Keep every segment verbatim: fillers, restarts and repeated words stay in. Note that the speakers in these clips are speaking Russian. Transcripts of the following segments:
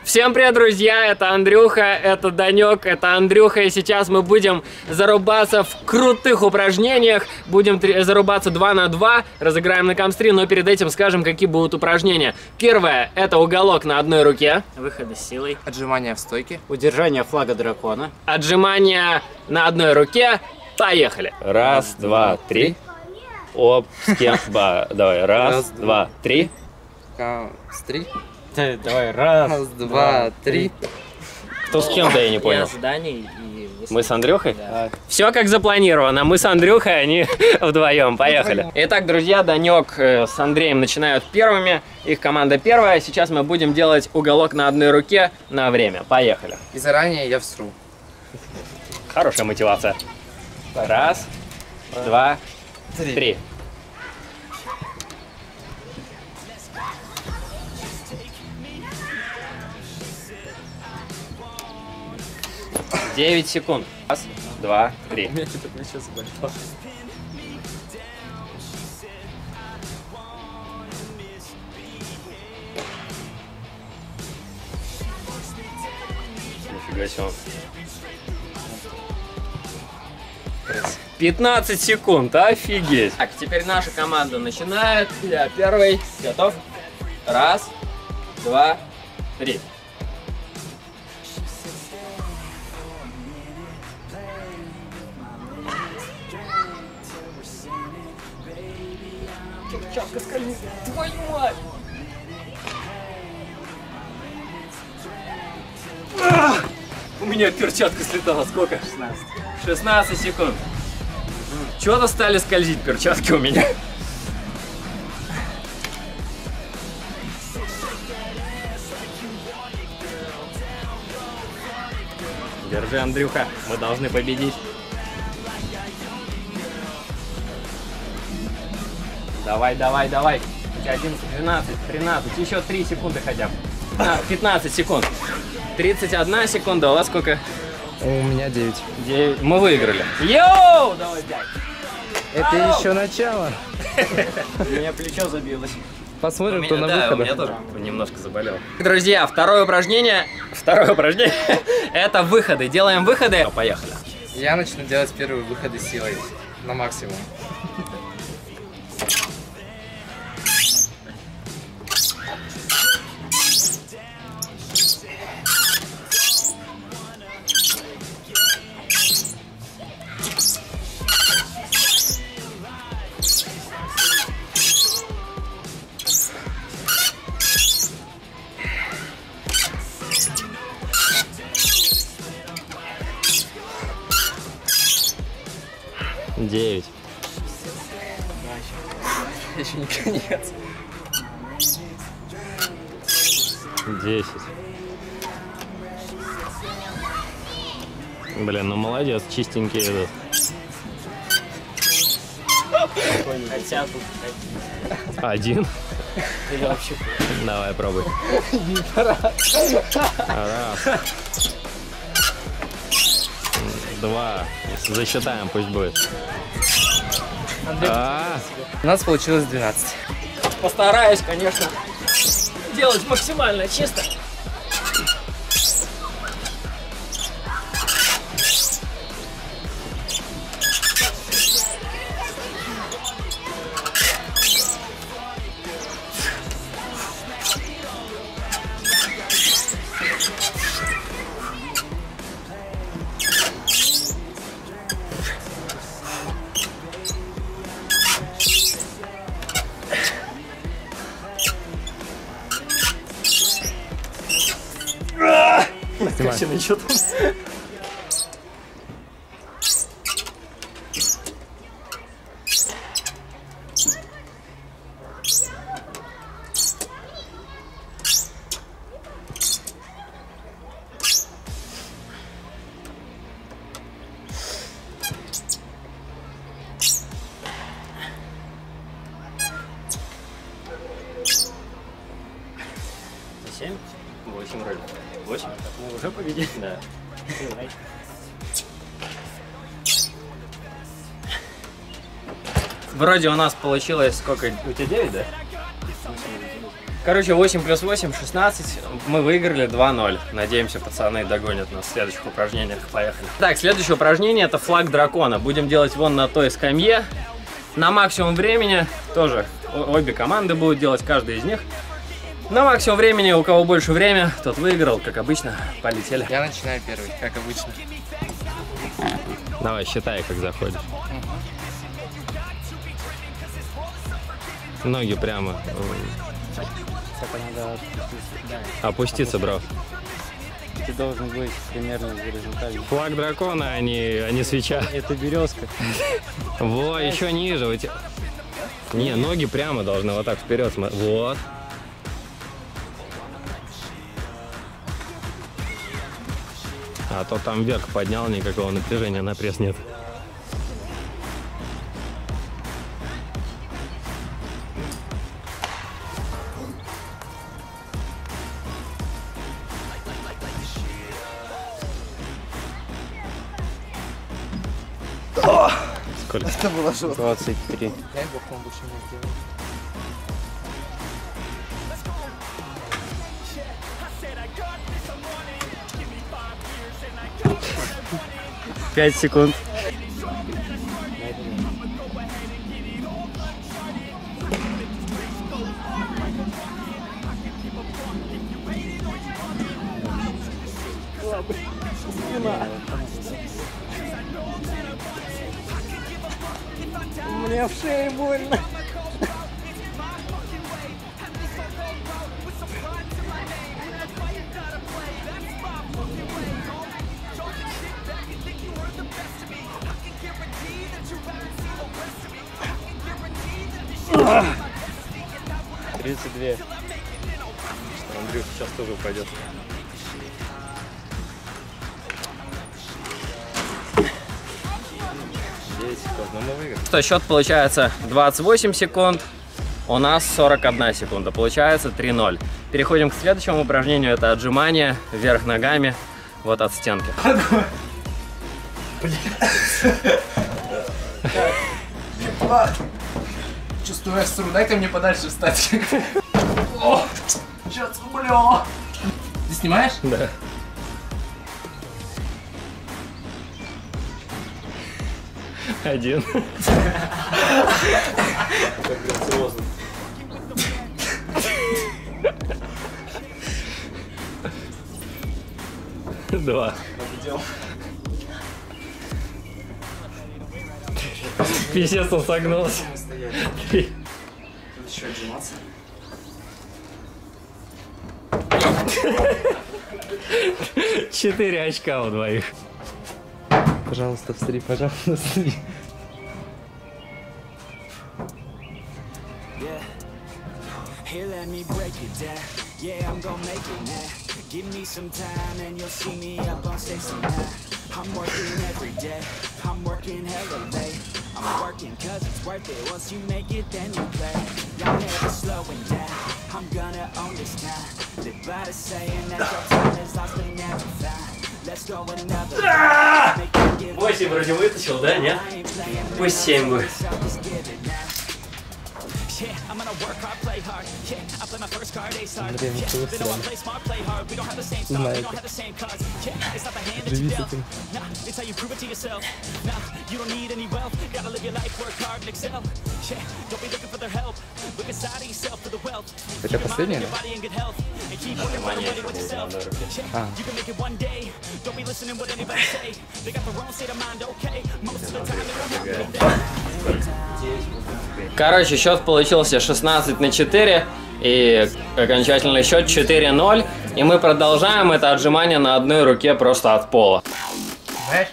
Всем привет, друзья! Это Андрюха, это Данек, это Андрюха. И сейчас мы будем зарубаться в крутых упражнениях. Будем зарубаться два на два, разыграем на камстри, но перед этим скажем, какие будут упражнения. Первое – это уголок на одной руке. Выходы с силой. Отжимания в стойке. Удержание флага дракона. Отжимания на одной руке. Поехали! Раз, два, три. Оп, с кем? Давай, раз, Раз, два, три. Камстри. Давай, раз, Раз, два, три. Кто с кем-то, я не Я понял. с Даней и... Мы с Андрюхой? Да. Все как запланировано. Мы с Андрюхой, они вдвоем. Поехали. Итак, друзья, Данек с Андреем начинают первыми. Их команда первая. Сейчас мы будем делать уголок на одной руке на время. Поехали. И заранее я всру. Хорошая мотивация. Раз, два, Три. три. Девять секунд. Раз, два, три. У меня что-то плечо заболело. Нифига себе. пятнадцать секунд. Офигеть. Так, теперь наша команда начинает. Я первый. Готов? Раз, два, три. Перчатка скользит. Твою мать! А! У меня перчатка слетала. Сколько? шестнадцать. шестнадцать секунд. Чего-то стали скользить перчатки у меня. Держи, Андрюха, мы должны победить. Давай, давай, давай. одиннадцать, двенадцать, тринадцать. Еще три секунды хотя бы. пятнадцать секунд. тридцать одна секунда. У вас сколько? У меня девять. девять. Мы выиграли. Йоу! Давай пять. Это еще начало. У меня плечо забилось. Посмотрим, У кто меня, на да, у выходах. меня тоже немножко заболел. Друзья, второе упражнение. Второе упражнение. Это выходы. Делаем выходы. Поехали. Я начну делать первые выходы силой. На максимум. Девять. Еще не конец. Десять. Блин, ну молодец, чистенький этот. Хотя тут Один. или вообще... Давай, пробуй. Раз. Два. Засчитаем, пусть будет. А, У нас получилось двенадцать. Постараюсь, конечно, делать максимально чисто. Накачанный, что там? семь? Восемь вроде. Восемь? Мы уже победили? Да. Вроде у нас получилось сколько? У тебя девять, да? Короче, восемь плюс восемь, шестнадцать. Мы выиграли два ноль. Надеемся, пацаны догонят нас в следующих упражнениях. Поехали. Так, следующее упражнение — это флаг дракона. Будем делать вон на той скамье. На максимум времени тоже обе команды будут делать, каждая из них. На максимум времени, у кого больше время, тот выиграл, как обычно. Полетели. Я начинаю первый, как обычно. Давай, считай, как заходишь. Ноги прямо. Только надо опуститься. Да. Опуститься, бро. Ты должен быть примерно горизонтально. Флаг дракона, а не, а не свеча. Это березка. Во, еще ниже. У тебя... Не, ноги прямо должны вот так вперед. Вот. А то там вверх поднял, никакого напряжения на пресс нет. Сколько? Это было жестко. двадцать три. Дай бог, он лучше не сделает. пять секунд. Мне в шее больно. тридцать два. Андрюх сейчас тоже упадет. десять секунд, но мы выиграли. Что, счет получается двадцать восемь секунд, у нас сорок одна секунда, получается три ноль. Переходим к следующему упражнению, это отжимание вверх ногами, вот от стенки. Чувствую остру, дай-ка мне подальше встать. О, сейчас рублё. Ты снимаешь? Да. Один. Два. Пиздец, он согнулся. Три. Тут еще отжиматься. Четыре очка у двоих. Пожалуйста, встри, пожалуйста, встри. Here, let me break it down. Yeah, I'm gonna make it now. Give me some time and you'll see me up on stage tonight. I'm working every day. I'm working hella late. I'm working cause it's worth it. Once you make it, then you play. I'm never slowing down. I'm gonna own this time. Live by the saying that your time is lost and never found. Let's go another round. Восемь вроде вытащил, да, нет? Пусть семь будет. Yeah, I'm gonna work hard, play hard. Yeah, I play my first card, ace hard. Yeah, they know I play smart, play hard. We don't have the same style, we don't have the same cards. Yeah, it's not the hand that you dealt. Nah, it's how you prove it to yourself. Nah, you don't need any wealth. Gotta live your life, work hard and excel. Yeah, don't be looking for their help. Look inside of yourself for the wealth. Это последнее? Your body in good health. And keep working, working with yourself. Yeah, you can make it one day. Don't be listening what anybody say. They got their own state of mind, okay. Most of the time they don't have anything. Короче, счет получился шестнадцать на четыре и окончательный счет четыре ноль. И мы продолжаем это отжимание на одной руке просто от пола. Знаешь?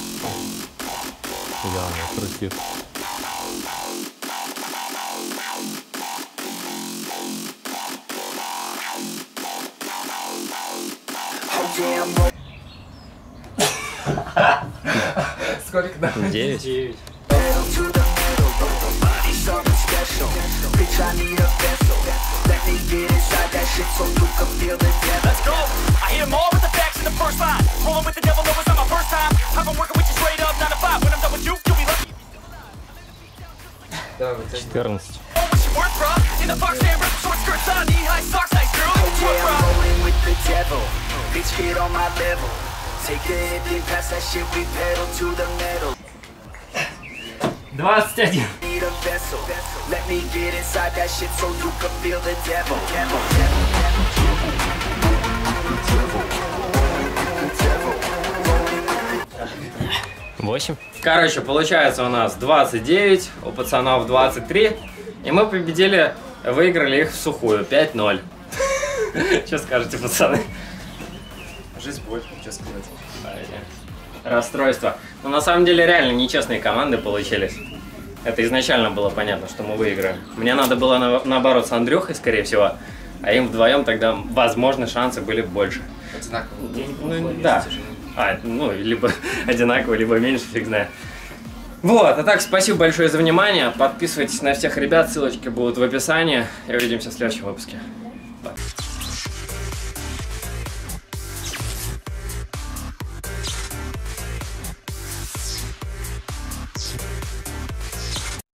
Да, хрустит. Сколько там? Девять. Let's go. I hear more with the facts in the first line. Rolling with the devil, no, it's not my first time. I've been working with you straight up, nine to five. When I'm done with you, you'll be lucky. Да, вот это. четырнадцать. Oh, what you work, bruh? In the box, and rip short skirt. shorts on, knee-high socks, I threw it. Oh yeah, I'm rolling with the devil. Bitch, get on my level. Take a hit, then pass that shit, we pedal to the metal. двадцать один. Need a vessel. Let me get inside that shit so you can feel the devil. Devil, devil, devil, восемь. Короче, получается у нас двадцать девять, у пацанов двадцать три. И мы победили, выиграли их в сухую, пять ноль. Что скажете, пацаны? Жизнь боль, что сказать. Расстройство. Но на самом деле реально нечестные команды получились. Это изначально было понятно, что мы выиграем. Мне надо было на, наоборот с Андрюхой, скорее всего, а им вдвоем тогда, возможно, шансы были больше. Одинаково. Ну, да. А, ну, либо одинаково, либо меньше, фиг знает. Вот, а так, спасибо большое за внимание. Подписывайтесь на всех ребят, ссылочки будут в описании. И увидимся в следующем выпуске. Пока.